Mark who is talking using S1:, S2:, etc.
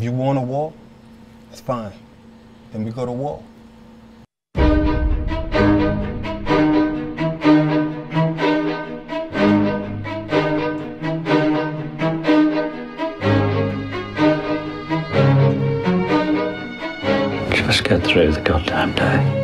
S1: If you want a war, that's fine. Then we go to war.
S2: Just get through the goddamn day.